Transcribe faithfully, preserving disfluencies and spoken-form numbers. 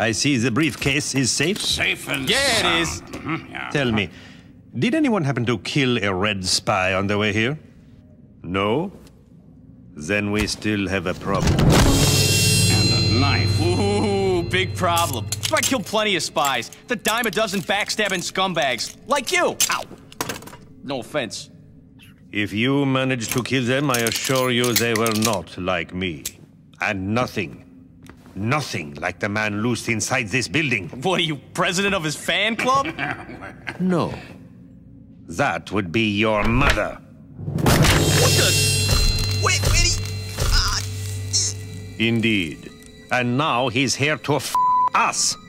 I see the briefcase is safe. Safe and Yeah, sound. it is. Mm-hmm. Yeah. Tell me, did anyone happen to kill a red spy on the way here? No? Then we still have a problem. And a knife. Ooh, big problem. I killed plenty of spies. The dime a dozen backstabbing scumbags. Like you. Ow. No offense. If you managed to kill them, I assure you they were not like me. And nothing, nothing like the man loosed inside this building. What are you, president of his fan club? No. That would be your mother. What the? Wait, wait. Ah. Indeed. And now he's here to f*** us.